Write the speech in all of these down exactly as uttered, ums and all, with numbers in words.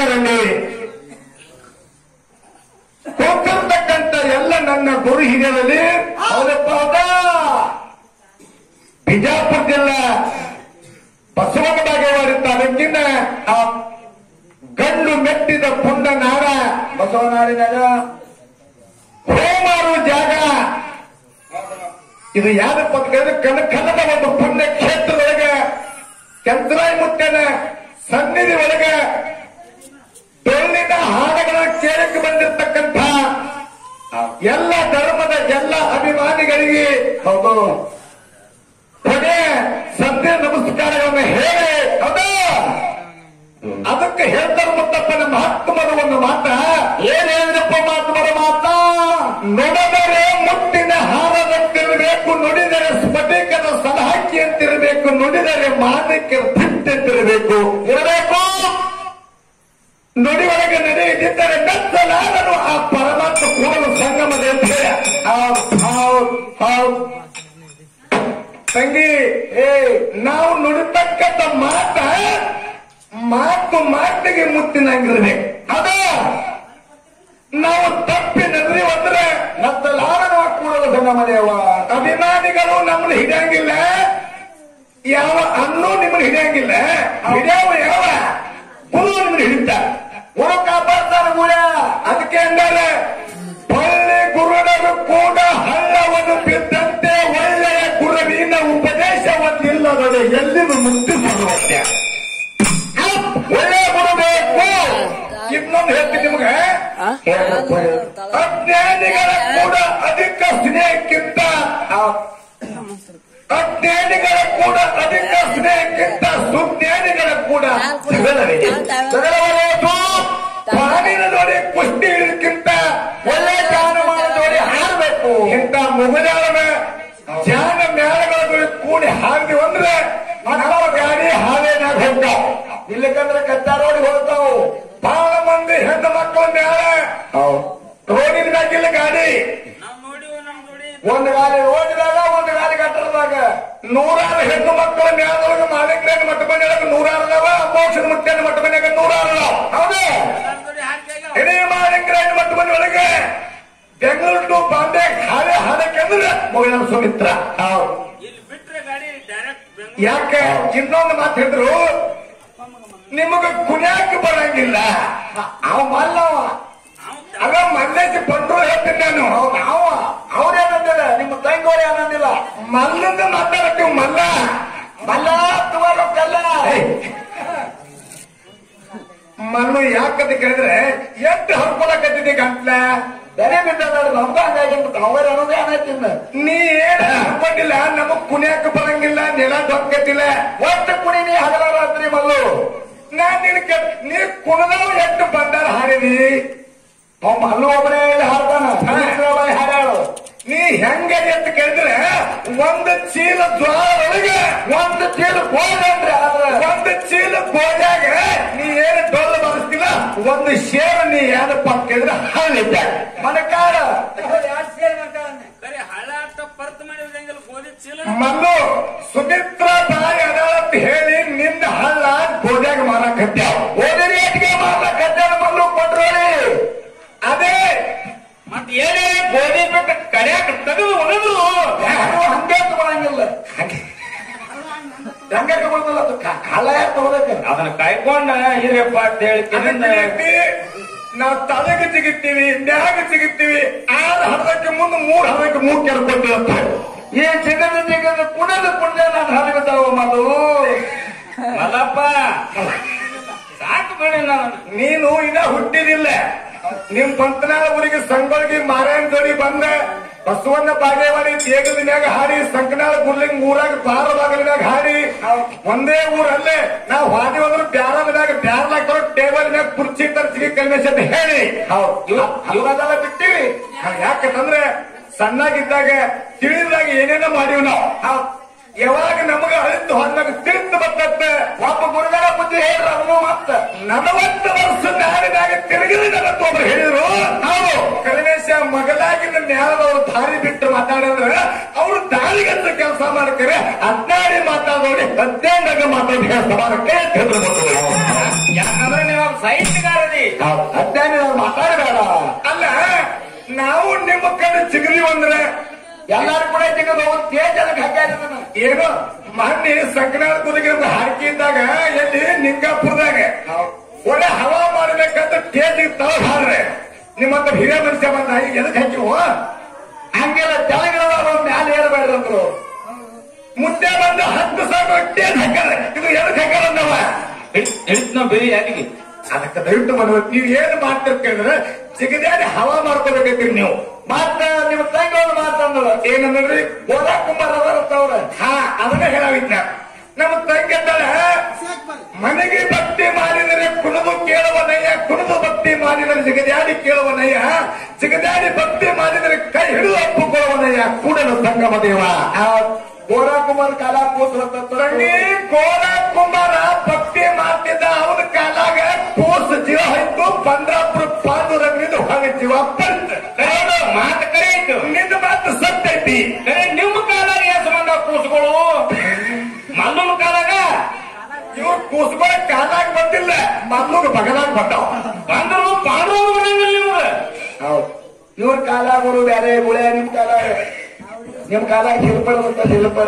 ಹಿರಿಯರಲ್ಲಿ ಕೂತಿರ್ತಕ್ಕಂಥ ಎಲ್ಲ ನನ್ನ ಗುರು ಹಿರಿಯರಲ್ಲಿ ಹೌದಪ್ಪ ಹೌದಾ ಬಿಜಾಪುರ ಜಿಲ್ಲಾ ಬಸವನ ಬಾಗೇವಾಡಿ ತಾಲೂಕಿನ ಆ ಗಂಡು ಮೆಟ್ಟಿದ ಪುಂಡ ನಾಡ ಬಸವನಾಡಿನಾಗ ಹೋಮಾರು ಜಾಗ ಇದು ಯಾರಪ್ಪ ಕನ್ನ ಕನ್ನಡ ಒಂದು ಪುಣ್ಯ ಕ್ಷೇತ್ರದೊಳಗ ಚಂದ್ರಾಯ ಮುತ್ತನ ಸನ್ನಿಧಿ ಒಳಗ ಡೊಳ್ಳಿನ ಹಾಡುಗಳನ್ನು ಕೇಳಕ್ಕೆ ಬಂದಿರತಕ್ಕಂಥ ಎಲ್ಲ ಧರ್ಮದ ಎಲ್ಲ ಅಭಿಮಾನಿಗಳಿಗೆ ಹೌದು ಕೊನೆ ಸಂಧ್ಯಾ ನಮಸ್ಕಾರಗಳನ್ನು ಹೇಳಿ ಹೌದಾ ಅದಕ್ಕೆ ಹೇಳ್ತಾರ ಮುತ್ತಪ್ಪನ ಮಹಾತ್ಮರ ಒಂದು ಮಾತ ಏನ್ ಹೇಳಿದಪ್ಪ ಮಹಾತ್ಮರ ಮಾತ ನುಡಿದರೆ ಮುಟ್ಟಿನ ಹಾರದಂತಿರಬೇಕು ನುಡಿದರೆ ಸ್ಫಟಿಕದ ಸಲಹಾಕಿ ಅಂತಿರಬೇಕು ನುಡಿದರೆ ಮಾನಕ್ಕೆ ಭಿಟ್ಟೆಂತಿರಬೇಕು ಇರಬೇಕು ನುಡಿ ಒಳಗೆ ನಡೆಯದಿದ್ದರೆ ಮೆಚ್ಚಲಾರನು ಆ ಪರಮಾತ್ಮ ಕೂಡಲು ಸಂಗಮದ ಅಂತ ಹೇಳಿ ತಂಗಿ ಏ ನಾವು ನುಡಿತಕ್ಕಂಥ ಮಾತ ಮಾತು ಮಾತಿಗೆ ಮುತ್ತಿನಂಗಿರ್ಬೇಕು ಅದ ನಾವು ತಪ್ಪಿ ನದ್ರಿ ಅಂದ್ರೆ ನತ್ತಲಾರನು ಆ ಕೂಡಲು ಸಂಗಮದೇವ ಅಭಿಮಾನಿಗಳು ನಮ್ಮನ್ನು ಹಿಡಿಯಂಗಿಲ್ಲ ಯಾವ ಅನ್ನೂ ನಿಮ್ಮನ್ನು ಹಿಡಿಯಂಗಿಲ್ಲ ಹಿಡಿಯವ ಯಾವ ಗುರು ನಿಮ್ಮನ್ನು ಹಿಡಿತ ಗುರು ಕಾಪಾಡ್ತಾರ ಗುರ ಅದಕ್ಕೆ ಅಂದರೆ ಒಳ್ಳೆ ಗುರುಡರು ಕೂಡ ಹಳ್ಳವನ್ನು ಬಿದ್ದಂತೆ ಒಳ್ಳೆಯ ಗುರುವಿನ ಉಪದೇಶ ಒಂದಿಲ್ಲದಡೆ ಎಲ್ಲಿಗೂ ಮುಕ್ತಿ ಮಾಡುವಂತೆ ಒಳ್ಳೆಯ ಗುರು ಬೇಕು ಇನ್ನೊಂದು ಹೇಳ್ತೀನಿ ನಿಮ್ಗೆ ಅಜ್ಞಾನಿಗಳ ಕೂಡ ಅಧಿಕ ಸ್ನೇಹಕ್ಕಿಂತ ಅಜ್ಞಾನಿಗಳ ಕೂಡ ಅಧಿಕ ಸ್ನೇಹಕ್ಕಿಂತ ಸುಜ್ಞಾನಿಗಳ ಕೂಡ ಪಾನಿನ ನೋಡಿ ಕುಸ್ತಿ ಹಿಡಿದಕ್ಕಿಂತ ಒಳ್ಳೆ ಜಾನಮಾನ ನೋಡಿ ಹಾರಬೇಕು ಇಂಥ ಮುಗಜಾಲನ ಜಾನ ಮೇಳಗಳ ಜೋಡಿ ಕೂಡಿ ಹಾರಿದೀವಿ ಅಂದ್ರೆ ನಮ್ಮ ಗಾಡಿ ಹಾವೇನಾಗ ಹೋಗ್ತಾವ ಇಲ್ಲಕಂದ್ರೆ ಕಚ್ಚಾರೋಡಿ ಹೋಗ್ತಾವು ಬಹಳ ಮಂದಿ ಹೆಣ್ಣು ಮಕ್ಕಳ ಮೇಲೆ ರೋಡಿನ ಮ್ಯಾಗಿಲ್ಲ ಗಾಡಿ ಒಂದು ಗಾಡಿ ರೋಡಿದಾಗ ಒಂದು ಗಾಡಿ ಕಟ್ಟಡದಾಗ ನೂರಾರು ಹೆಣ್ಣು ಮಕ್ಕಳ ಮ್ಯಾಲೊಳಗೆ ಮಾಲಿಕ್ರೇನ್ ಮಟ್ಟ ಮನೆಯಾಗ ನೂರಾರು ಅದಾವ ಮೋಕ್ಷದ ಮುಟ್ಟನ ಮಟ್ಟ ಮನೆಯಾಗ ನೂರಾರು ಅದಾವ ಹೌದೇ ಇಡೀ ಮಾಲಿಕ್ರೇನ್ ಮಟ್ಟ ಮನೆ ಒಳಗೆ ಬೆಂಗಳೂರು ಟು ಬಾಂಬೆ ಹಾರೆ ಹಾಡಕ್ಕಂದ್ರೆ ಮುಗಿದ ಸುಮಿತ್ರ ಯಾಕೆ ಇನ್ನೊಂದು ಮಾತು ಹೇಳಿದ್ರು ನಿಮಗ ಕುಣ್ಯಾಕ ಬರಂಗಿಲ್ಲ ಅವ ಮಲ್ಲವ ಅದ ಮಲ್ಲೇಶ್ ಬಂಡೂರು ಹೇಳ್ತೀನಿ ನಾನು ಅವ ಅವ್ರೇನಂದಿಲ್ಲ ನಿಮ್ಮ ತಂಗೋರಿ ಏನಂದಿಲ್ಲ ಮಲ್ಲಂದ ಮಾತಾಡತ್ತೀವಿ ಮಲ್ಲ ಮಲ್ಲ ತುವಾರು ಕಲ್ಲ ಮಲ್ಲು ಯಾಕಂತ ಕೇಳಿದ್ರೆ ಎಷ್ಟು ಹರ್ಕೊಳಕತ್ತಿದ್ದಿ ಗಂಟ್ಲ ಬೇರೆ ಬಿಟ್ಟ ನಮ್ಗ ಹಂಗಾಗಿ ಅವರ ಅನ್ನೋದೇ ಏನಾಯ್ತಿಲ್ಲ ನೀ ಏನ್ ಹರ್ಕೊಂಡಿಲ್ಲ ನಮಗ್ ಕುಣಿಯಾಕ ಬರಂಗಿಲ್ಲ ನೆಲ ದೊಕ್ಕತ್ತಿಲ್ಲ ಒಟ್ಟು ಕುಣಿ ನೀ ಹಗಲ ರಾತ್ರಿ ಮಲ್ಲು ನಾನ್ ನಿನ್ ನೀ ಕುಣದವ ಎಷ್ಟು ಬಂದಾರ ಹಾರಿದಿ ಮಲ್ಲು ಒಬ್ಬನೇ ಇಲ್ಲಿ ಹಾರ್ತಾನ ಹಾರಾಳು ನೀ ಹೆಂಗ ಅಂತ ಕೇಳಿದ್ರೆ ಒಂದು ಚೀಲ ದ್ವಾರೊಳಗೆ ಒಂದು ಚೀಲ ಗೋಲ್ಡ್ರಿ ಒಂದು ಚೀಲ ಗೋಲ್ಯಾಗ ನೀ ಏನು ಡೊಳ್ಳು ಬರೆಸ್ತಿಲ್ಲ ಒಂದು ಶೇರ್ ನೀ ಏನಪ್ಪ ಕೇಳಿದ್ರೆ ಹಳ್ಳಿದ್ದ ಮನಕಾರ ಮಲ್ಲು ಸುಮಿತ್ರ ತಾಯಿ ಅದಾಳತ್ ಹೇಳಿ ನಿಂದ ಹಳ್ಳ ಗೋದ್ಯಾಗ ಮಾರಕತ್ಯಾವ ಗೋದಿ ರೇಟ್ಗೆ ಮಾರಕತ್ಯಾವ ಮಲ್ಲು ಕೊಟ್ರೋಳಿ ಅದೇ ಮತ್ ಏನೇ ಗೋಧಿ ಬಿಟ್ಟು ಕಡ್ಯಾಕ ತೆಗೆದು ಒಣದ್ರು ಹಂಗೆ ತಗೊಳಂಗಿಲ್ಲ ಹಂಗೆ ತಗೊಳ್ದಲ್ಲ ಕಾಲ ಯಾಕೆ ತಗೋಬೇಕು ಅದನ್ನ ಕಾಯ್ಕೊಂಡ ಹಿರಿಯಪ್ಪ ಅಂತ ಹೇಳಿ ನಾವು ತಲೆಗೆ ಸಿಗುತ್ತೀವಿ ನ್ಯಾಗ ಸಿಗುತ್ತೀವಿ ಆರು ಹರದಕ್ಕೆ ಮುಂದೆ ಮೂರು ಹರದಕ್ಕೆ ಮೂರು ಕೆರ್ಕೊಟ್ಟಿರ್ತಾರೆ ಏನ್ ಸಿಗದ ಸಿಗದ ಕುಣದ ಕುಂಡ ನಾನು ಹರಗತಾವ ಮದು ಮಲ್ಲಪ್ಪ ಸಾಕು ಬೇಡ ನಾನು ನೀನು ಇನ್ನ ಹುಟ್ಟಿದಿಲ್ಲ ನಿಮ್ ಪಂತನಾಳ ಊರಿಗೆ ಸಂಗೊಳ್ಗಿ ಮಾರಾಯಣ ಜೋಡಿ ಬಂದ ಬಸವಣ್ಣ ಬಾಗೇವಾಡಿ ದೇಗದಿನಾಗ ಹಾಡಿ ಸಂಕನಾಳ ಗುರ್ಲಿಂಗ್ ಊರಾಗ ಬಾರ ಬಾಗಲಿನಾಗ ಹಾಡಿ ಒಂದೇ ಊರಲ್ಲೇ ನಾವು ಹಾದಿ ಹೋದ್ರು ಬ್ಯಾರದಾಗ ಬ್ಯಾರ್ಲಾಕ ಟೇಬಲ್ ಮ್ಯಾಗ ಕುರ್ಚಿ ತರ್ಚಿಗೆ ಕಲ್ಮೇಶ್ ಅಂತ ಹೇಳಿ ಇವರೆಲ್ಲ ಬಿಟ್ಟಿವಿ ಯಾಕಂದ್ರೆ ಸಣ್ಣಾಗಿದ್ದಾಗ ತಿಳಿದಾಗ ಏನೇನೋ ಮಾಡಿವ್ ನಾವು ಯಾವಾಗ ನಮಗ ಅಳಿತು ಹೊಂದಾಗ ತಿಳಿದು ಬರ್ತದೆ ಒಬ್ಬ ಗುರುಗಳ ಬುದ್ಧಿ ಹೇಳ್ರ ಅವನು ಮತ್ತ ನಲವತ್ತು ವರ್ಷ ನಾಡಿನಾಗ ತಿರುಗಿದ ಒಬ್ರು ಹೇಳಿದ್ರು ನಾವು ಕಲ್ಮೇಶ ಮಗಲಾಗಿನ ನ್ಯಾಯದವ್ರು ದಾರಿ ಬಿಟ್ಟು ಮಾತಾಡಿದ್ರೆ ಅವ್ರು ದಾರಿಗಂತ ಕೆಲಸ ಮಾಡ್ತಾರೆ ಹದಿನಾಡಿ ಮಾತಾಡೋಡಿ ಹದಿನೈದಾಗ ಮಾತಾಡಿ ಕೆಲಸ ಮಾಡಕ್ಕೆ ಯಾಕಂದ್ರೆ ನೀವು ಸಾಹಿತ್ಯಗಾರದಿ ಅಜ್ಞಾನಿ ನಾವು ಮಾತಾಡಬೇಡ. ಅಲ್ಲ ನಾವು ನಿಮ್ಮ ಕಡೆ ಚಿಗದೀವ್ ಅಂದ್ರೆ ಎಲ್ಲಾರು ಕೂಡ ಚಿಗದ ತೇಜ್ ಅದಕ್ಕೆ ಹಾಕ್ಯಾರ. ಏನು ಮೊನ್ನೆ ಸಂಕ್ರಾಂತಿ ಕುದಗಿ ಹಾಕಿ ಇದ್ದಾಗ ಎಲ್ಲಿ ನಿಂಗಾಪುರದಾಗ ಒಳ್ಳೆ ಹವಾ ಮಾಡಬೇಕಂತ ತೇಜ್ ತಾವ್ ಹಾಡ್ರೆ ನಿಮ್ಮ ಹತ್ರ ಹಿರಿಯ ಮನುಷ್ಯ ಬಂದ ಎದಕ್ ಹಾಕಿವು ಹಂಗೆಲ್ಲ ತೆಲಂಗಾಣ ಮ್ಯಾಲ ಏರಬೇಡ್ರಿ ಅಂದ್ರು. ಮುಂದೆ ಬಂದು ಹತ್ತು ಸಾವಿರ ಟೇಜ್ ಹಾಕ್ಯಾರ. ಇದು ಎದಕ್ ಹಾಕ್ಯಾರ ಅಂದವ ನಾವು ಬೇರೆ ಯಾರಿಗೆ ಅದಕ್ಕೆ ದಯವಿಟ್ಟು ಮನವ ನೀವ್ ಏನ್ ಮಾಡ್ತೀರ ಕೇಳಿದ್ರೆ ಸಿಗದೇನೆ ಹವಾ ಮಾಡ್ಕೋಬೇಕೈತ್ರಿ ನೀವು. ಮಾತ ನಿಮ್ಮ ತಂಗಿ ಮಾತಂದ್ರ ಏನಂದ್ರಿ ಗೋರಾ ಕುಮಾರ್ ಅವರವ್ರ ಹಾ ಅದನ್ನ ಹೇಳಾವಿದ್ನ. ನಮ್ಮ ತಂಗಿ ಅಂತಾಳ ಮನೆಗೆ ಭಕ್ತಿ ಮಾಡಿದರೆ ಕುಣಿದು ಕೇಳುವನಯ್ಯ, ಕುಣಿದು ಭಕ್ತಿ ಮಾಡಿದರೆ ಸಿಗದ್ಯಾಡಿ ಕೇಳುವನಯ್ಯ, ಸಿಗದ್ಯಾಡಿ ಭಕ್ತಿ ಮಾಡಿದರೆ ಕೈ ಹಿಡಿದು ಒಪ್ಪಿಕೊಳ್ಳುವನಯ್ಯ ಕೂಡಲು ಸಂಗಮ ದೇವ. ಗೋರಾ ಕುಮಾರ್ ಕಾಲ ಕೂತ್ರ ತಂಗಿ ಗೋರಾ ಕುಮಾರ ಭಕ್ತಿ ಮಾಡ್ತಿದ್ದ ಅವನ ಕಾಲಾಗ ಕೂಸು ಜೀವ ಹೋಯ್ತು. ಪಂದ್ರಾಪುರ ಪಾಂಡುರಂಗನಿಂದ ಹೊಗ ಜೀವ ಬಂತ. ಮಾತು ಕರೆ ಆಯ್ತು, ನಿನ್ನ ಮಾತು ಸತ್ಯ ಐತಿ. ನಿಮ್ಮ ಕಾಲಾಗ ಯಾವ ಸಂಬಂಧ ಕೂಸುಗಳು ಮಲ್ಲನ ಕಾಲಾಗ ಇವ್ರು ಕೂಸುಗಳ ಕಾಲಾಗ ಬಂದಿಲ್ಲ, ಮಲ್ಲುಗ ಬಗಲಾಗ ಬಂದವ. ಬಂದ್ರು ಪಾಂಡುರಂಗ ಬರಂಗಿಲ್ಲ ನಿಮ್ಗೆ. ಹೌದು ಇವ್ರ ಕಾಲಾಗರು ಬೇರೆ ಗುಳೆ. ನಿಮ್ ಕಾಲಾಗ ನಿಮ್ ಕಾಲಾಗ ಶಿಲ್ಪಡ ಅಂತ ಶಿಲ್ಪಡ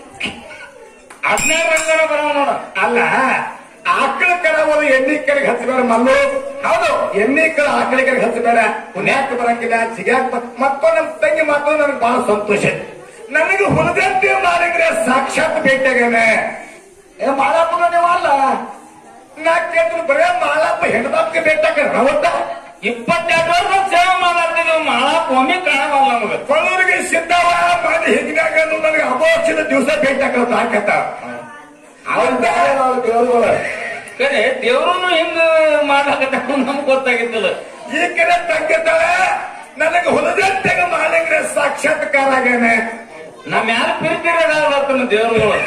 ಹದಿನೈದು ರಂಗನ ಬರವ ನೋಡ. ಅಲ್ಲ ಆಕಳ ಕರ ಒಂದು ಎಣ್ಣೆ ಕಡೆಗೆ ಹಚ್ಚಬೇಡ ಮಲ್ಲು. ಹೌದು ಎಣ್ಣೆ ಕಡೆ ಆಕಳ ಕಡೆಗೆ ಹಚ್ಚಬೇಡ. ಪುಣ್ಯಾಕ ಬರಂಗಿಲ್ಲ ಸಿಗ್ಯಾಕ. ಮತ್ತೊಂದು ನಮ್ ತಂಗಿ ಮಾತು ನನಗೆ ಬಹಳ ಸಂತೋಷ. ನನಗೆ ಹುಲದಂತೆ ಮಾಡಿದ್ರೆ ಸಾಕ್ಷಾತ್ ಭೇಟಿಯಾಗೇನೆ. ಏ ಮಾಳಪ್ಪನ ನೀವು ಅಲ್ಲ ನಾ ಕೇಳಿದ್ರು ಬರೇ ಮಾಳಪ್ಪ ಹೆಣ್ಮಕ್ಳಿಗೆ ಭೇಟಿಯಾಗ ಅವತ್ತ ಇಪ್ಪತ್ತೆರಡು ವರ್ಷ ಸೇವೆ ಮಾಡಾಡ್ತಿದ್ವಿ. ಮಾಳಪ್ಪ ಒಮ್ಮೆ ಕಾಣವಲ್ಲ ನಮಗೆ. ಕೊಳ್ಳೂರಿಗೆ ಸಿದ್ಧವ ಮಾಡಿ ಹಿಂಗಾಗ ನನಗೆ ಅಮೋಕ್ಷದ ದಿವಸ ಭೇಟಿಯಾಗ ಹಾಕತ್ತ. ಅವ್ರ ದೇವರುಗಳು ಕರೆ ದೇವ್ರು ಹಿಂಗ ಮಾಡ್ಲಾಕತ್ತ ನಮ್ಗೆ ಗೊತ್ತಾಗಿದ್ದಲ್ಲ. ಈ ಕಡೆ ತಂಗಿದ್ದಾಳೆ ನನಗೆ ಹುಲದಂತೆಗ ಮಾಡಿದ್ರೆ ಸಾಕ್ಷಾತ್ಕಾರ ಆಗೇನೆ. ನಮ್ ಯಾರು ಪಿರಿಪಿರಿಯಾಗತ್ತನ ದೇವ್ರುಗಳು.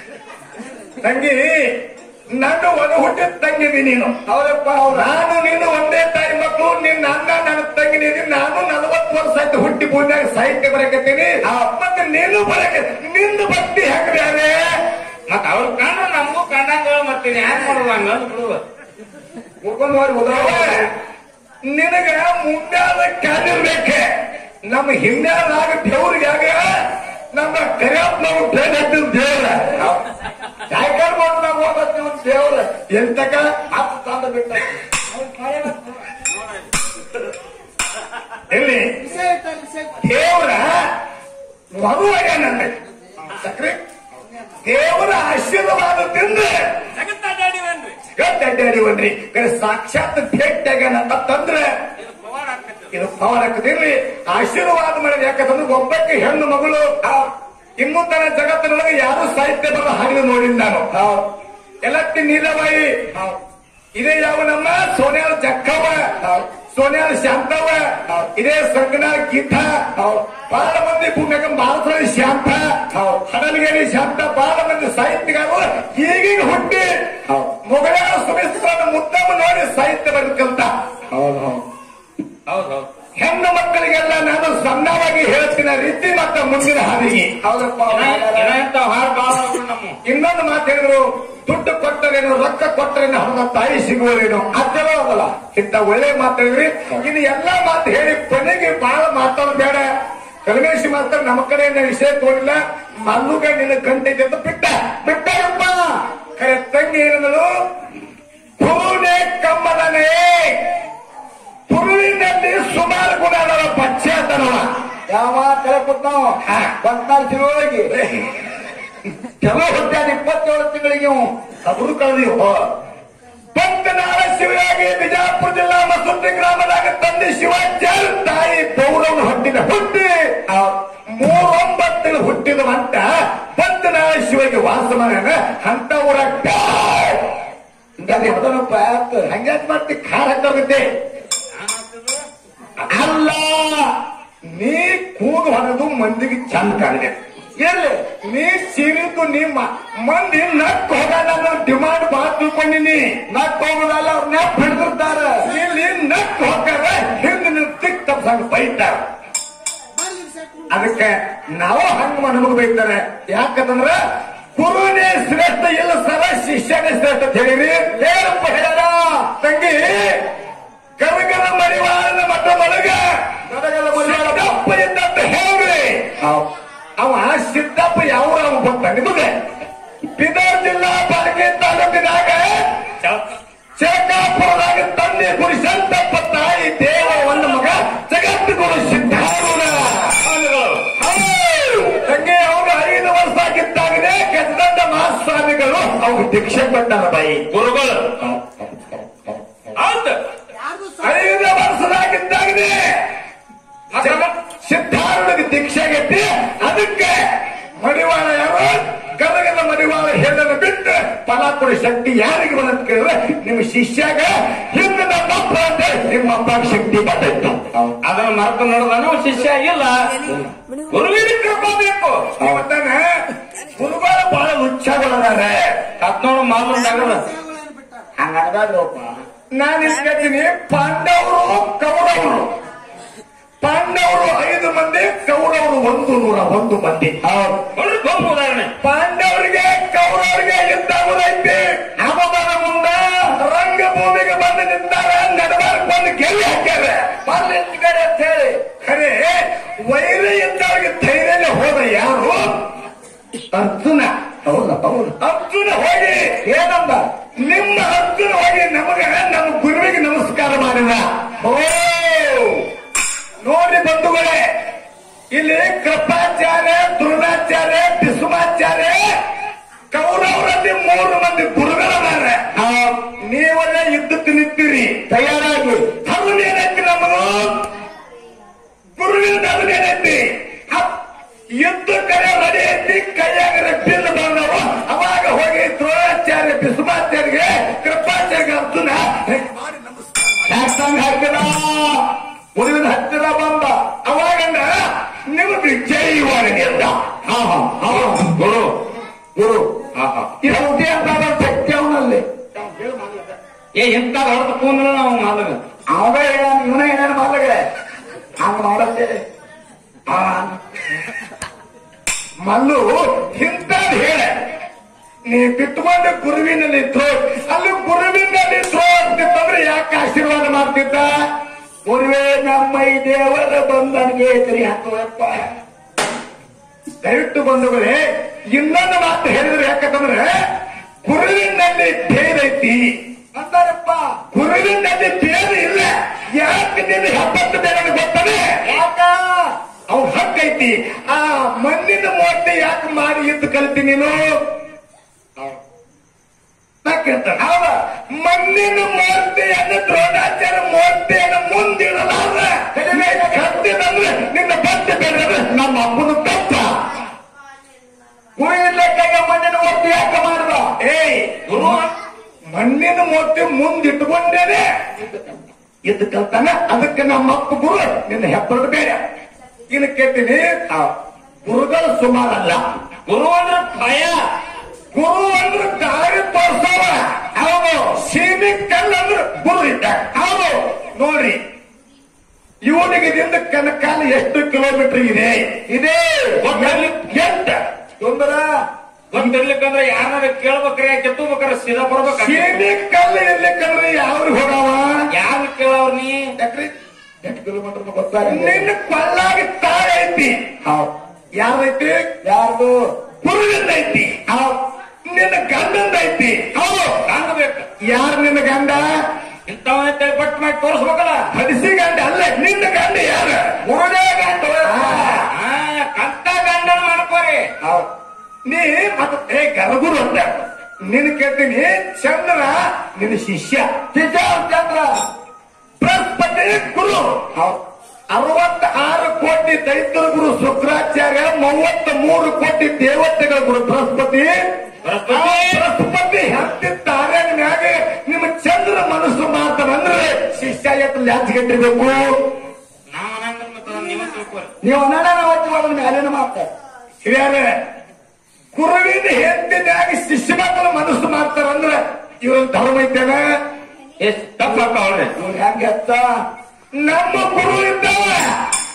ತಂಗಿ ನಾನು ಒಂದು ಹುಟ್ಟಿದ ತಂಗಿದಿ ನೀನು. ಹೌದಪ್ಪ ನಾನು ನೀನು ಒಂದೇ ತಾಯಿ ಮಕ್ಕಳು. ನಿನ್ನ ಅಣ್ಣ ನನ್ನ ತಂಗಿ ನೀನು. ನಾನು ನಲವತ್ತು ವರ್ಷ ಆಯ್ತು ಹುಟ್ಟಿ ಭೂಮಿಯಾಗ ಸಾಹಿತ್ಯ ಬರಕತ್ತೀನಿ. ಮತ್ತೆ ನೀನು ಬರಕ ನಿಂದು ಭಕ್ತಿ ಹೆಂಗ್ರೆ ಮತ್ ಅವ್ರ ಕಂಡ್ರೆ ನಮಗೂ ಕಂಡಂಗ ಮತ್ತೆ ಯಾರು ಮಾಡುವ ಹಂಗ ಬಿಡುವ ಮುರ್ಕೊಂಡು ಹೋಗಿ ಉದಾಹರಣೆ ನಿನಗ ಮುಂದಾದ ಕಾಲಿರ್ಬೇಕೆ. ನಮ್ಮ ಹಿಂದಾದಾಗ ದೇವ್ರಿಗಾಗ ನಮ್ಮ ಕರಿಯಪ್ಪನವ್ರು ಬೇಡ ದೇವ್ರ ಜಾಯ್ಕಾರ್ ಮಾಡಿ ನಾವು ಹೋಗ್ತೀವಿ. ದೇವ್ರ ಎಂತಕ ಹತ್ತು ತಂದ ಬಿಟ್ಟ ಎಲ್ಲಿ ದೇವ್ರ ಮಗುವಾಗ ನನ್ನ ಸಕ್ರೆ ದೇವರ ಆಶೀರ್ವಾದದಿಂದ ಜಗತ್ತಡ್ಡಾಡಿವನ್ರಿ. ಸಾಕ್ಷಾತ್ ಭೇಟಿಯಾಗಂದ್ರೆ ಇದು ಪವರ್ ಹಾಕದಿರ್ಲಿ. ಆಶೀರ್ವಾದ ಮಾಡಿದ ಯಾಕಂದ್ರೆ ಒಬ್ಬಕ್ಕೆ ಹೆಣ್ಣು ಮಗಳು ಇನ್ನೂ ತನ್ನ ಜಗತ್ತಿನೊಳಗೆ ಯಾರು ಸಾಹಿತ್ಯ ಬರೋ ಹಾಗೆ ನೋಡಿಲ್ಲ ನಾನು. ಎಲ್ಲಟ್ಟಿ ನೀಲಬಾಯಿ ಇದೇ ಯಾವ ನಮ್ಮ ಸೋನ್ಯಾಳ ಜಕ್ಕವ್ವ, ಸೋನ್ಯಾಳ ಶಾಂತವ್ವ, ಇದೇ ಸಂಗನಾಳ ಗೀತ, ಬಹಳ ಮಂದಿ ಭೂಮಿಯಾಗ ಮಾರುತಳಿ ಶಾಂತ, ಹಡಲಗೇರಿ ಶಾಂತ, ಬಹಳ ಮಂದಿ ಸಾಹಿತ್ಯಗಾರರು ಈಗೀಗ ಹುಟ್ಟಿ ಮೊಗಳ ಸುಮಿಸ್ತ್ರ ಮುದ್ದಮ್ಮ ನೋಡಿ ಸಾಹಿತ್ಯ ಬದುಕಂತ. ಹೌದು ಹೆಣ್ಣು ಮಕ್ಕಳಿಗೆಲ್ಲ ನಾನು ಸಣ್ಣವಾಗಿ ಹೇಳ್ತಿನ ರೀತಿ ಮತ್ತೆ ಮುಂದಿನ ಹಾದಿಗೆ. ಹೌದಪ್ಪ ಇನ್ನೊಂದು ಮಾತು ಹೇಳಿದ್ರು, ದುಡ್ಡು ಕೊಟ್ಟರೇನು ರೊಕ್ಕ ಕೊಟ್ಟರೇನು ಹಣ ತಾಯಿ ಸಿಗುವುದೇನು ಅದೆಲ್ಲ ಹೋಗಲ್ಲ. ಇಂತ ಒಳ್ಳೆ ಮಾತಾಡಿದ್ರಿ. ಇನ್ನು ಎಲ್ಲಾ ಮಾತು ಹೇಳಿ ಕೊನೆಗೆ ಬಹಳ ಮಾತಾಡೋದು ಬೇಡ. ಕಲ್ಮೇಶಿ ಮಾತ್ರ ನಮ್ಮ ಕಡೆಯಿಂದ ವಿಷಯ ತೋರಿಲ್ಲ. ಮಲ್ಲುಗ ನಿನ್ನ ಗಂಟೆಗೆ ಅಂತ ಬಿಟ್ಟ ಬಿಟ್ಟಪ್ಪ. ಕರೆ ತಂಗಿ ಏನಂದ್ರು, ಪೂರ್ಣೆ ಕಮ್ಮದನೇ ಪುರುವಿನಲ್ಲಿ ಸುಮಾರು ಗುಣ ಅದವ ಪಚ್ಚೆ ಅಂತನವ. ಯಾವ ತಲೆ ಕೊಟ್ಟಾವ ಪದ್ನಾಲ್ಕು ತಿಂಗಳಿಗೆ ಕೆಲವು ಹೊತ್ತಾದ ಇಪ್ಪತ್ತೇಳು ತಿಂಗಳಿಗೆ ಅವರು ಕಳೆದಿವು. ಪಂಚನಾಳ ಶಿವಯಾಗಿ ಬಿಜಾಪುರ ಜಿಲ್ಲಾ ಮಸೂತಿ ಗ್ರಾಮದಾಗ ತಂದೆ ಶಿವಾಚಾರ್ಯ ತಾಯಿ ಪೌರವನು ಹುಟ್ಟಿದ ಹುಟ್ಟಿ ಮೂರೊಂಬತ್ತು ಹುಟ್ಟಿದವಂತ ಪಂಚನಾಳ ಶಿವಗೆ ವಾಸ ಮಾಡ್ಯಾನ. ಅಂತ ಊರ ಹಂಗ್ಯಾಕ್ ಮಾಡ್ತಿ ಖಾರ ಹಾಕೋಗುತ್ತೆ ಅಲ್ಲ. ನೀ ಕೂಗು ಹೊರದು ಮಂದಿಗೆ ಚಂದ ಕಾಣಿದೆ ಎಲ್ಲಿ ನೀ ಸೀರಿದ್ದು ನಿಮ್ಮ ಮಂದಿ ನಕ್ ಹೋಗ ನಾನು ಡಿಮಾಂಡ್ ಬಹಳ ತಿಳ್ಕೊಂಡಿನಿ. ನಕ್ ಹೋಗೋದಲ್ಲ ಅವ್ರ ನೆಪ್ ಹಿಡಿದಿರ್ತಾರ. ಇಲ್ಲಿ ನಕ್ ಹೋಗಾರ ಹಿಂದ್ ನೀವು ತಿಕ್ ತಪ್ಸಂಗ್ ಬೈತಾರ. ಅದಕ್ಕೆ ನಾವು ಹಂಗ ಮನಮಗ್ ಬೈತಾರೆ. ಯಾಕಂದ್ರ ಗುರುನೇ ಶ್ರೇಷ್ಠ ಇಲ್ಲ ಸರ ಶಿಷ್ಯನೇ ಶ್ರೇಷ್ಠ ಅಂತ ಹೇಳಿರಿ. ಏನಪ್ಪ ಹೇಳ ತಂಗಿ ಕರಗದ ಮರಿವಾಳನ ಮಠ ಒಳಗ ಸಿದ್ದಪ್ಪ ಇದ್ದಂತ ಹೇಳ್ರಿ. ಅವ ಸಿದ್ದಪ್ಪ ಯಾವ ಅವ ಗೊತ್ತ ನಿಮಗೆ? ಬೀದರ್ ಜಿಲ್ಲಾ ಪಾಲಿಕೆ ತಾಲೂಕಿನಾಗ ಚೇಕಾಪುರದಾಗ ತಂದೆ ಗುರು ಸಂತಪ್ಪ ತಾಯಿ ದೇವ ಒಂದು ಮಗ ಜಗತ್ತು ಗುರು ಸಿದ್ಧಾರೂಢ ತಂಗಿ ಅವಾಗ ಐದು ವರ್ಷ ಆಗಿದ್ದಾಗಲೇ ಗದ್ದದ ಮಹಾಸ್ವಾಮಿಗಳು ಅವ್ರು ದೀಕ್ಷೆ ಕೊಟ್ಟಾರ ಬಾಯಿ ಗುರುಗಳು. ಐದು ವರ್ಷದಾಗಿದ್ದಾಗಲೇ ಸಿದ್ಧಾರೂಢಗೆ ದೀಕ್ಷೆಗೆತ್ತಿ ಅದಕ್ಕೆ ಮಡಿವಾಳ ಯಾರು ಗದಗದ ಮಡಿವಾಳ ಹೇಳನ್ನು ಬಿಟ್ಟು ಫಲ ಕೊಡಿ ಶಕ್ತಿ ಯಾರಿಗೆ ಬಂದಂತ ಕೇಳಿದ್ರೆ ನಿಮ್ಮ ಶಿಷ್ಯಾಗ ಹಿಂದೆ ನಮ್ಮಪ್ಪ ಅಂತ ನಿಮ್ಮ ಅಪ್ಪ ಶಕ್ತಿ ಬಂದಿತ್ತು. ಅದನ್ನ ಮರೆತು ನೋಡಿದಾನು ಶಿಷ್ಯ ಇಲ್ಲ. ಗುರುವಿನ ಕೃಪಾ ಬೇಕು. ಇವತ್ತಾನೆ ಗುರುಗಳ ಬಹಳ ಉಚ್ಚಾರಗಳಾರೆ ಹತ್ನೋಡು ಮಾಲೂರು ಹಂಗಪ್ಪ. ನಾನು ಹೇಳ್ತೀನಿ ಪಾಂಡವರು ಕೌರವರು. ಪಾಂಡವರು ಐದು ಮಂದಿ, ಕೌರವರು ಒಂದು ನೂರ ಒಂದು ಮಂದಿ. ಉದಾಹರಣೆ ಪಾಂಡವರಿಗೆ ಕೌರವರಿಗೆ ಯುದ್ಧ ಆಗುದೈತಿ. ಅವರ ಮುಂದ ರಂಗಭೂಮಿಗೆ ಬಂದು ನಿಂತಾರ, ನಡಬಾರ್ಕ್ ಬಂದು ಗೆಲ್ಲಿ ಹಾಕ್ಯಾರ ಬರ್ಲಿ ಕಡೆ ಅಂತ ಹೇಳಿ. ಖರೆ ವೈರ ಇದ್ದವರಿಗೆ ಧೈರ್ಯ ಹೋದ ಯಾರು? ಅರ್ಜುನ. ಹೌದಪ್ಪ ಹೌದು. ಅರ್ಜುನ ಹೋಗಿ ಏನಂದ? ನಿಮ್ಮ ಅರ್ಜುನ ಹೋಗಿ ನಮಗ ನಮ್ಮ ಗುರುವಿಗೆ ನಮಸ್ಕಾರ ಮಾಡಿದ. ಓ ನೋಡಿ ಬಂಧುಗಳೇ, ಇಲ್ಲಿ ಕೃಪಾಚಾರ್ಯ, ದ್ರೋಣಾಚಾರ್ಯ, ಭೀಷ್ಮಾಚಾರ್ಯ, ಕೌರವರಲ್ಲಿ ಮೂರು ಮಂದಿ ಗುರುಗಳಾರ. ನೀವಲ್ಲೇ ಯುದ್ಧಕ್ಕೆ ನಿಂತೀರಿ ತಯಾರಾಗಿ. ಅದನ್ನೇನೈತಿ ನಮಗೂ ಗುರುವಿನ ಅದನ್ನೇನೈತಿ ಯುದ್ಧ ಕರೆ ರೆಡಿ ಐತಿ. ಕೈಯಾಗ ಬಿಲ್ ಬಂದವರು ಅವಾಗ ಹೋಗಿ ದ್ರೋಣಾಚಾರ್ಯ, ಭೀಷ್ಮಾಚಾರ್ಯಗೆ, ಕೃಪಾಚಾರ್ಯ ಅರ್ಜುನ ಶಾಸ್ತ್ರಾಂಗ ಹಾಕಿದ. ಗುರುವಿನ ಹತ್ತಿರ ಬಂದ ಅವಾಗಂದ ನಿಮಗೆ ಜೈವನಿಗೆಲ್ಲ ಗುರು ಗುರು ಇರೌತಿ ಅಂತ ಶಕ್ತಿ ಅವನಲ್ಲಿ. ಏ ಎಂತ ಹೊರತು ಕೂನ ನಾವು ಮಾಲಗ ಅವಾಗ ಹೇಳ ಇವನ ಏನೇನು ಮಾಲಗಡೆ ಹಂಗ ಮಾಡತ್ತೇವೆ. ಮಲ್ಲು ಇಂತ ಹೇಳ ನೀ ಬಿಟ್ಕೊಂಡು ಗುರುವಿನಲ್ಲಿ ಇದ್ರು ಅಲ್ಲಿ ಗುರುವಿನಲ್ಲಿ ಇದ್ರು ಅಂತಿತ್ತಂದ್ರೆ ಯಾಕೆ ಆಶೀರ್ವಾದ ಮಾಡ್ತಿದ್ದ? ಗುರುವೇ ನಮ್ಮ ಈ ದೇವರ ಬಂಧನಿಗೆ ಎದುರಿ ಹಾಕುವಪ್ಪ. ದಯವಿಟ್ಟು ಬಂಧುಗಳೇ, ಇನ್ನೊಂದು ಮಾತು ಹೇಳಿದ್ರೆ ಯಾಕಂದ್ರೆ ಗುರುವಿನಲ್ಲಿ ಭೇದ ಐತಿ ಅಂತಾರಪ್ಪ. ಗುರುವಿನಲ್ಲಿ ಭೇದ ಇಲ್ಲ. ಯಾಕೆ ನಿನ್ನ ಎಪ್ಪತ್ತು ಬೇರೆ ಗೊತ್ತದೆ? ಯಾಕ ಅವ್ರ ಹಕ್ಕೈತಿ. ಆ ಮಣ್ಣಿನ ಮೂರ್ತಿ ಯಾಕೆ ಮಾಡಿ ಇದ್ದು ಕಲ್ತಿ ನೀನು? ಹೌದ, ಮಣ್ಣಿನ ಮೂರ್ತಿಯನ್ನು ದ್ರೋಣಾಚಾರ್ಯ ಮೂರ್ತಿಯನ್ನು ಮುಂದಿಡಲಾರ ಕತ್ತಿದಂದ್ರೆ ನಿನ್ನ ಬತ್ತೆ ಬೇರೆ ನಮ್ಮ ಅಪ್ಪನ ತಪ್ಪ. ಗುರುವಿನ ಕೈಗೆ ಮಣ್ಣಿನ ಮೂರ್ತಿ ಯಾಕೆ ಮಾಡಿದ? ಏಯ್ ಗುರು ಮಣ್ಣಿನ ಮೂರ್ತಿ ಮುಂದಿಟ್ಟುಕೊಂಡೇನೆ ಇದ್ದು ಕಲ್ತಾನ. ಅದಕ್ಕೆ ನಮ್ಮ ಅಪ್ಪ ಗುರು ನಿನ್ನ ಹೆಬ್ಬರದು ಬೇರೆ. ಇನ್ನು ಕೇಳ್ತೀನಿ, ಗುರುಗಳು ಸುಮಾರಲ್ಲ. ಗುರು ಅಂದ್ರೆ ಭಯ. ಗುರು ಅಂದ್ರೆ ದಾರಿ ತೋರ್ಸವ. ಹೌದು. ಸೀಮಿ ಕಲ್ಲಂದ್ರೆ ಗುರು ಇದ್ದ. ಹೌದು. ನೋಡ್ರಿ, ಇವನಿಗೆ ದಿಂದ ಕನಕಾಲ ಎಷ್ಟು ಕಿಲೋಮೀಟರ್ ಇದೆ? ಇದೆ ಎಂಟ. ತೊಂದ್ರ ಬಂದಿರ್ಲಿಕ್ಕಂದ್ರೆ ಯಾರು ಕೇಳ್ಬೇಕ್ರಿ, ಕೆತ್ತಬೇಕಾರೆ ಸೀದಾ ಬರ್ಬೇಕ. ಸೀಮಿ ಕಲ್ಲು ಇರ್ಲಿಕ್ಕಂದ್ರೆ ಯಾವ್ರಿಗೆ ಹೋಗವ? ಯಾರು ಕೇಳವ್ರ ನೀ? ಯಾಕ್ರಿ ಎಂಟು ಕಿಲೋಮೀಟರ್ ಗೊತ್ತಾಗ ನಿನ್ನ ಕೊಳ್ಳಾಗಿ ತಾಳ ಐತಿ. ಯಾರೈತಿ? ಯಾರ್ದು? ಗುರುವಿಂದ ಐತಿ. ನಿನ್ನ ಗಂಡಂದ ಐತಿ. ಹೌದು, ಗಂಡ ಬೇಕು. ಯಾರು ನಿನ್ನ ಗಂಡ? ಇಂಥವನ್ನ ಪಟ್ಟು ಮಾಡಿ ತೋರಿಸ್ಬೇಕಲ್ಲ. ಹಡಿಸಿ ಗಂಡ ಅಲ್ಲ, ನಿನ್ನ ಗಂಡ ಯಾರು? ಗುರುದೇ ಗಂಡ. ಕಂತ ಗಂಡನ ಮಾಡ್ಕೋರಿ. ನೀ ಮತ್ತೆ ಗರಗುರು ಅಂತ ನಿನ್ ಕೇಳ್ತೀನಿ. ಚಂದ್ರ ನಿನ್ನ ಶಿಷ್ಯ. ಶಿಷ್ಯ ಚಂದ್ರ ಬೃಹಸ್ಪತಿ ಗುರು. ಅರವತ್ತ ಆರು ಕೋಟಿ ದೈತ್ಯ ಗುರು ಶುಕ್ರಾಚಾರ್ಯ, ಮೂವತ್ತ ಮೂರು ಕೋಟಿ ದೇವತೆಗಳ ಗುರು ಬೃಹಸ್ಪತಿ. ಬೃಹಸ್ಪತಿ ಹತ್ತಿದ್ದಾರೆ ಮ್ಯಾಗ ನಿಮ್ಮ ಚಂದ್ರ ಮನಸ್ಸು ಮಾತಂದ್ರೆ ಶಿಷ್ಯ ಎತ್ತ ಲ್ಯಾಚ್ ಗಟ್ಟಿರ್ಬೇಕು. ನೀವು ಅನಾಡ ಮ್ಯಾಲಿನ ಮಾತ ಹಿರಿಯಾರ ಗುರುವಿನ ಹೆಂಡತಿನಾಗ ಶಿಷ್ಯ ಮಕ್ಕಳು ಮನಸ್ಸು ಮಾಡ್ತಾರಂದ್ರೆ ಇವ್ರ ಧರ್ಮ ಐತೇನ? ಎಷ್ಟು ತಪ್ಪ ಅವ್ರೆ ಹೆಂಗ ನಮ್ಮ ಗುರು ಇದ್ದಾವ.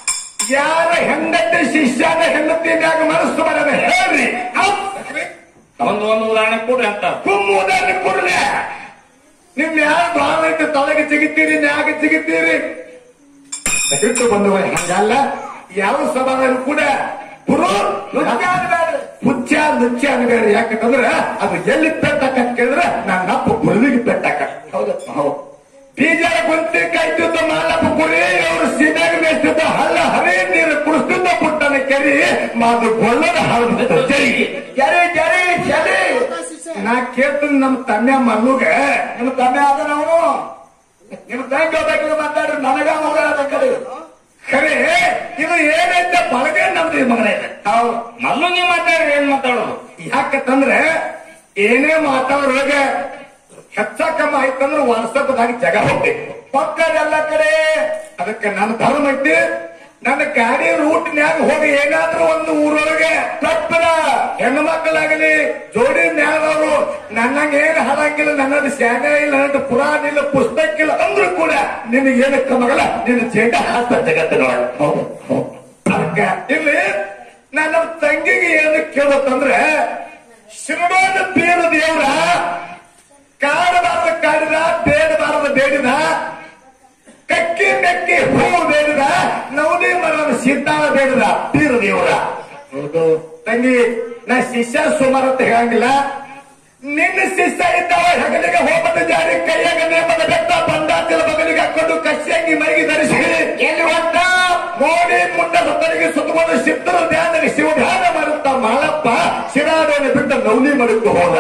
ಯಾರ ಹೆಂಡತಿ ಶಿಷ್ಯನ ಹೆಂಡತಿನಾಗ ಮನಸ್ಸು ಮಾಡೋಣ ಹೇಳ್ರಿ. ಒಂದು ಒಂದು ಉದಾಹರಣೆ ಕೊಡ್ರಿ ಅಂತ. ತುಂಬ ಉದಾಹರಣೆ ಕೊಡ್ರಿ. ನಿಮ್ ಯಾರು ಭಾವ ಇಟ್ಟು ತಲೆಗೆ ಸಿಗುತ್ತೀರಿ, ನ್ಯಾಗ ಸಿಗುತ್ತೀರಿ ಇಟ್ಟು ಬಂದವ. ಹಂಗಲ್ಲ, ಯಾವ ಸಭಾದಲ್ಲಿ ಕೂಡ ಗುರು ಹುಚ್ಚ ನುಚ್ಚ ಅನ್ಬೇಡ. ಯಾಕಂತಂದ್ರ ಅದು ಎಲ್ಲಿ ಪೆಟ್ಟಕ್ಕ ಕೇಳಿದ್ರೆ ನಾನು ನಪ್ಪ ಗುರುವಿಗೆ ಪೆಟ್ಟಕ್ಕ. ಹೌದು ಹೌದು. ಬೀಜಾರ ಗೊಂತಿ ಕಾಯ್ತಿದ್ದ ಮಾಲಪ್ಪ ಕುರಿ ಅವರು ಸೀದಾಗ ಮೇಯ್ತಿದ್ದ ಹಳ್ಳ ಹರೇ ನೀರು ಕುಡಿಸ್ತಿದ್ದ ಪುಟ್ಟನ ಕೆರಿ ಮಾದು ಗೊಲ್ಲದ ಹರಿದ ಜರಿ ಜರಿ ಜರಿ ಜರಿ. ನಾ ಕೇಳ್ತೀನಿ ನಮ್ಮ ತಮ್ಮ ಮಗುಗ, ನಿಮ್ಮ ತಮ್ಮ ಆದ ನಾವು ನಿಮ್ ತಂಗಿ ಹೋಗ್ಬೇಕು ಮಾತಾಡ್ರಿ, ನನಗ ಮಗ ಆದ ಕಡೆ ಖರೆ ಇದು ಏನೈತೆ ಬಳಗೆ ನಮ್ದು ಮಗನೇ. ಹೌದು, ಮಲ್ಲುಂಗಿ ಮಾತಾಡ್ರಿ. ಏನ್ ಮಾತಾಡೋದು? ಯಾಕಂದ್ರೆ ಏನೇ ಮಾತಾಡೋದ್ರೊಳಗ ಹೆಚ್ಚ ಕಮ್ಮ ಆಯ್ತಂದ್ರೆ ವಾಟ್ಸಪ್ದಾಗ ಜಗ ಹೋಗ್ಬೇಕು ಪಕ್ಕದೆಲ್ಲ ಕಡೆ. ಅದಕ್ಕೆ ನನ್ನ ಧರ್ಮ ಐತಿ. ನನ್ನ ಗಾಡಿ ರೂಟ್ನ್ಯಾಗ ಹೋಗಿ ಏನಾದ್ರೂ ಒಂದು ಊರೊಳಗೆ ತಪ್ಪದ ಹೆಣ್ಣು ಮಕ್ಕಳಾಗಲಿ ಜೋಡಿ ಮ್ಯಾಲವರು ನನ್ನಂಗ ಏನ್ ಹಾಳಂಗಿಲ್ಲ, ನನ್ನದು ಶಾನೆ ಇಲ್ಲ, ನನ್ನದು ಪುರಾಣ ಇಲ್ಲ, ಪುಸ್ತಕ ಇಲ್ಲ ಅಂದ್ರೂ ಕೂಡ ನಿನಗೆ ಏನಕ್ಕ ಮಗಲ್ಲ ನಿನ್ನ ಜೇಂಡ ಹಾಸ್ತ ಜಗತ್ತಿನ. ಅದಕ್ಕೆ ಇಲ್ಲಿ ನನ್ನ ತಂಗಿಗೆ ಏನು ಕೇಳತ್ತಂದ್ರೆ ಶಿರಡೋನ ಬೀರ ದೇವ್ರ ಕಾಡಬಾರದ ಕಾಡಿದ, ಬೇಡಬಾರದ ಬೇಡಿದ, ಕಕ್ಕಿ ಮೆಕ್ಕಿ ಹೂ ಬೇಡಿದ, ನವದಿ ಮರದ ಸಿದ್ಧಾಳ ಬೇಡಿದ ಬೀರ ದೇವರ. ಹೌದು ತಂಗಿ, ನಾ ಶಿಷ್ಯ ಸುಮಾರು ಅಂತ ಹೇಳಂಗಿಲ್ಲ. ನಿನ್ನ ಶಿಷ್ಯ ಇದ್ದಾವ ಹೆಗಲಿಗೆ ಹೋಗದ ಜಾರಿ ಕೈಯಾಗ ನೇಮದ ಬೆಟ್ಟ ಬಂದಾತಿನ ಬಗಲಿಗೆ ಹಾಕೊಂಡು ಕಶ್ಯಂಗಿ ಮೈಗೆ ಧರಿಸಿ ಎಲ್ಲಿ ಹೊತ್ತ ಮೋಡಿ ಮುಟ್ಟ ಸುತ್ತಲಿಗೆ ಸುತ್ತಕೊಂಡು ಸಿದ್ಧರ ಧ್ಯಾನದಲ್ಲಿ ಶಿವಧ್ಯಾನ ಮಾಡುತ್ತ ಮಾಳಪ್ಪ ಶಿರಾಡೋನೆ ಬಿಟ್ಟ ನವಲಿ ಮಡಕ್ಕೆ ಹೋದ.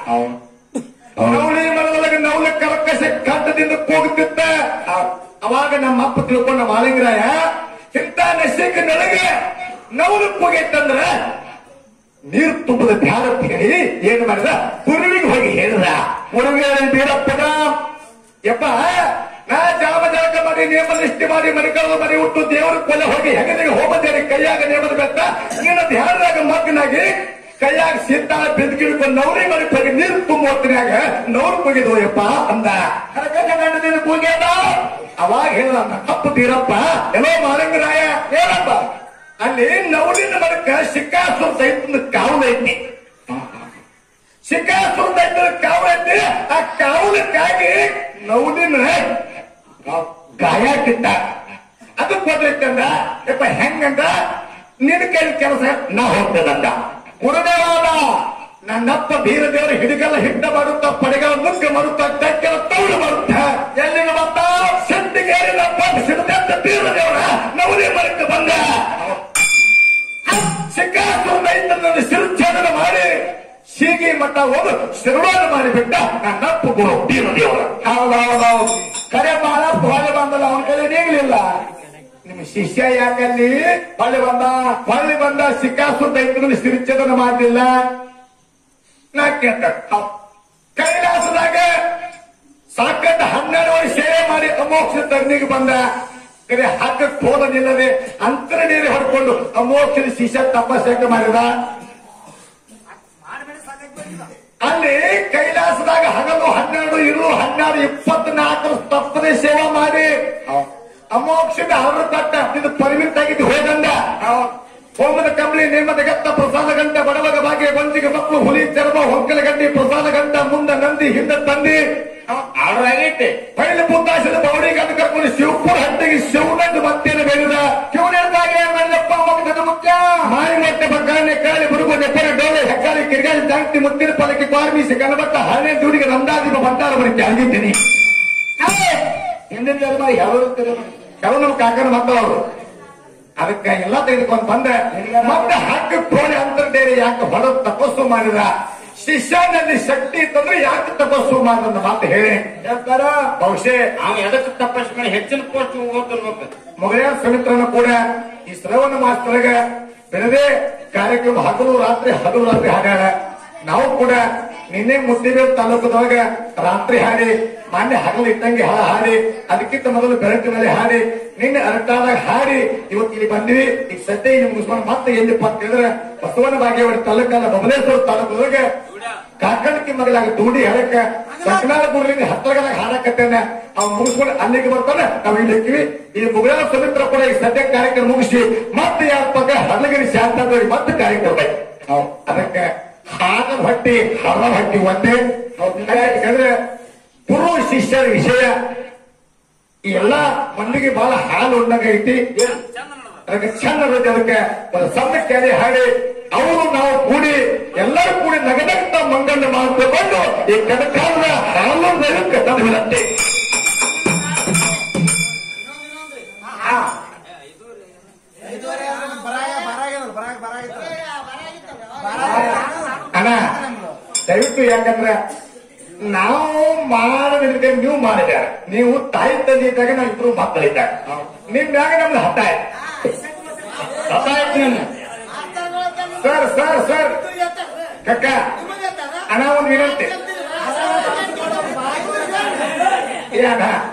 ನವಲಿ ಮರದೊಳಗೆ ನವಲಿ ಕರಕಶ ಕಂಠದಿಂದ ಕೂಗುತ್ತಿದ್ದ. ಅವಾಗ ನಮ್ಮ ಅಪ್ಪ ತಿಳ್ಕೊಂಡ ಮಾಲಿಂಗರಾಯ ಇಂಥ ನಶಿಕ ನನಗೆ ನವಲು ಕೂಗೈತಂದ್ರ ನೀರು ತುಂಬದ ಧ್ಯಾನ ಹೇಳಿ ಏನು ಮಾಡಿದ, ಗುರುವಿಗೆ ಹೋಗಿ ಹೇಳಿದ. ಗುರುವಿಗೆ ಬೀರಪ್ಪನ ಯಪ್ಪ ನಾ ಜಾಮ ಜಳಕ ಮಾಡಿ ನೇಮ ನಿಷ್ಠೆ ಮಾಡಿ ಮರಿಕಳು ಮರಿ ಹುಟ್ಟು ದೇವರ ಕೊಲೆ ಹೋಗಿ ಹೆಗಲಿಗೆ ಹೋಗದೇರಿ ಕೈಯಾಗ ನೇಮದ ಬೆತ್ತ ನಿನ್ನ ಧ್ಯಾನದಾಗ ಮಗ್ನಾಗಿ ಕೈಯಾಗ ಸಿದ್ಧಾಳ ಬೆದಗಿಡ್ಕೊಂಡು ನವರಿ ಮರಿ ಹೋಗಿ ನೀರು ತುಂಬ ಹೊತ್ತಿನಾಗ ನವ್ರು ಕೂಗಿದ್ವು ಯಪ್ಪ ಅಂದ. ಗಂಡದಿನ ಕೂಗ್ಯಾದ. ಅವಾಗ ಹೇಳಿದ ಅಪ್ಪ ಬೀರಪ್ಪ ಎಲ್ಲೋ ಮಾಲಿಂಗರಾಯ ಏನಪ್ಪ ಅಲ್ಲಿ ನವಲಿನ ಮರಕ ಶಿಕ್ಕಾಸುರ ಸಹಿತ ಕಾವಲೈತಿ. ಶಿಕ್ಕಾಸುರ ಸಹಿತ ಕಾವಲೈತಿ. ಆ ಕಾವಲಕ್ಕಾಗಿ ನವಲಿನ ಗಾಯ ಕಿತ್ತ ಅದು ಕೊಡ್ಲಿಕ್ಕಂದ. ಯಪ್ಪ ಹೆಂಗಂದ ನಿನ್ನ ಕೈ ಕೆಲಸ ನಾ ಹೋಗ್ತದಂದ. ಗುರುದೇವಾದ ನನ್ನಪ್ಪ ಬೀರ ದೇವರು ಹಿಡಿಗಲ್ಲ ಹಿಡ್ಡ ಮಾಡುತ್ತ ಪಡೆಗಳ ಮುಗ್ಗ ಮಾಡುತ್ತ ಕಟ್ಟೆಲ ತೌಡು ಮಾಡುತ್ತ ಎಲ್ಲಿಗೆ ಬಂದ ಸೆಂಟಿಗೇರಿನಪ್ಪ ಸಿಡದಂತ ಬೀರ ದೇವರ ನವಲಿ ಮರಕ್ಕೆ ಬಂದ. ಶಿಕಾಸುರ ರೈತನನ್ನು ಶಿರಚ್ಛೇದನ ಮಾಡಿ ಸೀಗಿ ಮಟ್ಟ ಹೋಗಿ ಶಿರವಾದ ಮಾಡಿಬಿಟ್ಟ ನನ್ನಪ್ಪ ಗುರು ಬೀರ ದೇವರ. ಹೌದೌದೌದು ಕರೆ ಮಾಳಪ್ಪ ಹೊಳೆ ಬಂದಲ್ಲ, ಅವನ ಕಡೆ ನೀಗಲಿಲ್ಲ. ನಿಮ್ಮ ಶಿಷ್ಯ ಯಾಕಲ್ಲಿ ಹೊಳೆ ಬಂದ ಹೊಳೆ ಬಂದ ಶಿಕಾಸುರ ರೈತನನ್ನು ಶಿರಚ್ಛೇದನ ಮಾಡಲಿಲ್ಲ. ನಾ ಕೇಳ್ತ ಕೈಲಾಸದಾಗ ಸಾಕಟ್ಟ ಹನ್ನೆರಡು ವರ್ಷ ಸೇವೆ ಮಾಡಿ ಅಮೋಕ್ಷ ತನ್ನಿಗೆ ಬಂದ. ಕರೆ ಹಗ್ಗಕ್ಕೆ ಹೋದನಿಲ್ಲದೆ ಅಂತರ ನೀರು ಹೊಡ್ಕೊಂಡು ಅಮೋಕ್ಷದ ಶಿಷ್ಯ ತಪಸ್ಸೆ ಮಾಡಿದ. ಅಲ್ಲಿ ಕೈಲಾಸದಾಗ ಹಗಲು ಹನ್ನೆರಡು ಇರು ಹನ್ನೆರಡು ಇಪ್ಪತ್ನಾಲ್ಕು ತಪ್ಪದೆ ಸೇವೆ ಮಾಡಿ ಅಮೋಕ್ಷದ ಹರಳು ತಟ್ಟ ಇದು ಪರಿಮಿತ ಆಗಿದ್ದು ಹೋಗಂದ. ಹೋಮದ ಕಂಬಳಿ ನೇಮದ ಗತ್ತ ಪ್ರಸಾದ ಗಂಟ ಬಡವಗ ಬಾಗೆ ಬಂಜಿಗೆ ಮಕ್ಕಳು ಹುಲಿ ಚರ್ಮ ಹೊಂಕಲ ಗಂಡಿ ಪ್ರಸಾದ ಗಂಟ ಮುಂದ ನಂದಿ ಹಿಂದ ತಂದಿ ಆರ್ಡರ್ ಆಗೈತೆ. ಬಯಲು ಪುತ್ತಾಶದ ಬೌಡಿ ಗಂಡ ಕರ್ಕೊಂಡು ಶಿವಪುರ ಹಟ್ಟಿಗೆ ಶಿವನಂದು ಮತ್ತೇನು ಬೆಳೆದ. ಶಿವನಂದಾಗೆ ಮಲ್ಲಪ್ಪ ಮಗದ ಮುಖ್ಯ ಮಾಯಿ ಮೊಟ್ಟೆ ಬಗ್ಗಾನೆ ಕಾಳಿ ಬುರುಗು ನೆಪ್ಪರೆ ಡೋಲೆ ಹೆಕ್ಕಾಳಿ ಕಿರ್ಗಾಳಿ ಜಾಂತಿ ಮುತ್ತಿನ ಪಲಕ್ಕೆ ಕಾರ್ಮಿಸಿ ಕನಬಟ್ಟ ಹಳೆ ದೂಡಿಗೆ ನಂದಾದೀಪ ಭಂಡಾರ ಬರೀತಿ ಆಗಿದ್ದೀನಿ. ಹಿಂದಿನ ಜನ್ಮ ಯಾವ ಯಾವ ನಮ್ಮ ಕಾಕನ ಮಕ್ಕಳವರು ಅದಕ್ಕೆ ಎಲ್ಲ ತೆಗೆದುಕೊಂಡು ಬಂದೆ. ಮತ್ತೆ ಹಗ್ಗ ಕೋಣೆ ಅಂತರ್ದೇರಿ ಯಾಕೆ ಹೊರ ತಪಸ್ಸು ಮಾಡಿದ. ಶಿಷ್ಯನಲ್ಲಿ ಶಕ್ತಿ ಇತ್ತಂದ್ರೆ ಯಾಕೆ ತಪಸ್ಸು ಮಾಡಿದ ಮಾತು ಹೇಳಿ ಹೇಳ್ತಾರ. ಬಹುಶಃ ಅವ್ನು ಎದಕ್ಕೆ ತಪಸ್ಸು ಮಾಡಿ ಹೆಚ್ಚಿನ ಪೋಸ್ಟ್ ಓದಿರ್ಬೇಕು. ಮೊಗಲಿಯ ಸಮಿತ್ರನ ಕೂಡ ಈ ಶ್ರವಣ ಮಾಸದೊಳಗ ಬೆಳೆದೇ ಕಾರ್ಯಕ್ರಮ ಹಗಲು ರಾತ್ರಿ ಹಗಲು ರಾತ್ರಿ ಹಾಡ್ಯಾಡ. ನಾವು ಕೂಡ ನಿನ್ನೆ ಮುದ್ದಿಬೇರು ತಾಲೂಕದೊಳಗ ರಾತ್ರಿ ಹಾಡಿ ಮಾನ್ಯ ಹಗಲು ಇಟ್ಟಂಗೆ ಹಾಳ ಹಾಡಿ ಅದಕ್ಕಿಂತ ಮೊದಲು ಬೆಳಕಿನಲ್ಲಿ ಹಾಡಿ ನಿನ್ನೆ ಅರಟಾದಾಗ ಹಾಡಿ ಇವತ್ತು ಇಲ್ಲಿ ಬಂದಿವಿ. ಈಗ ಸದ್ಯ ಇಲ್ಲಿ ಮುಗಿಸ್ಕೊಂಡು ಮತ್ತೆ ಎಲ್ಲಿಪ್ಪ ಅಂತ ಹೇಳಿದ್ರೆ ಬಸವನ ಬಾಗೇವಾಡಿ ತಾಲೂಕಲ್ಲ ಬಬಲೇಶ್ವರ ತಾಲೂಕದೊಳಗ ಕಾಕಣಕ್ಕೆ ಮಗಲಾಗ ದೂಡಿ ಹೇಳಕ್ಕ ಸಕನಾಳ ಗುರುಲಿಂಗ ಹತ್ತರಗದಾಗ ಹಾಡಕತ್ತೇನೆ. ಅವ್ನು ಮುಗಿಸ್ಕೊಂಡು ಅಲ್ಲಿಗೆ ಬರ್ತಾನೆ ನಾವು ಇಲ್ಲಿ ಇರ್ತೀವಿ. ಈ ಮುಗಿದ ಸಮಿತ್ರ ಕೂಡ ಈಗ ಸದ್ಯ ಕಾರ್ಯಕ್ರಮ ಮುಗಿಸಿ ಮತ್ತೆ ಯಾರ ಪಕ್ಕ ಹಡಲಗಿರಿ ಶಾಂತದವ್ರಿಗೆ ಮತ್ತೆ ಕಾರ್ಯಕ್ರಮ ಅದಕ್ಕೆ ಹಾಗದ ಹೊಟ್ಟಿ ಹರ ಹೊಟ್ಟಿ ಒಂದೇ ಯಾಕಂದ್ರೆ ಗುರು ಶಿಷ್ಯರ ವಿಷಯ ಎಲ್ಲ ಮಂದಿಗೆ ಬಹಳ ಹಾಲು ಉಂಡಂಗ ಐತಿ ಅದಕ್ಕೆ ಚಂದ ಇರುತ್ತೆ. ಅದಕ್ಕೆ ಒಂದು ಸಣ್ಣ ಕ್ಯಾರಿ ಹಾಡಿ ಅವರು ನಾವು ಕೂಡಿ ಎಲ್ಲರೂ ಕೂಡಿ ನಗನಗ್ತ ಮಂಗಣ್ಣ ಮಾಡಿಕೊಂಡು ಈ ಕನಕಾಲ ಹಾಲು ತಂದಿರುತ್ತೆ. ಅಣ್ಣ ದಯವಿಟ್ಟು ಯಾಕಂದ್ರೆ ನಾವು ಮಾಡದಿದ್ರೆ ನೀವು ಮಾಡಿದ್ದಾರೆ, ನೀವು ತಾಯಿ ತಂದೆ ಇದ್ದಾಗ ನಾವು ಇಬ್ರು ಮಕ್ಕಳಿದ್ದಾಗ ನಿಮ್ ಮ್ಯಾಗ ನಮ್ದು ಹತ್ತ ಹತ್ತ ಆಯ್ತು. ನನ್ನ ಸರ್ ಸರ್ ಸರ್ ಕಕ್ಕ ಅಣ್ಣ ಒಂದು ವಿನಂತಿ ಏನ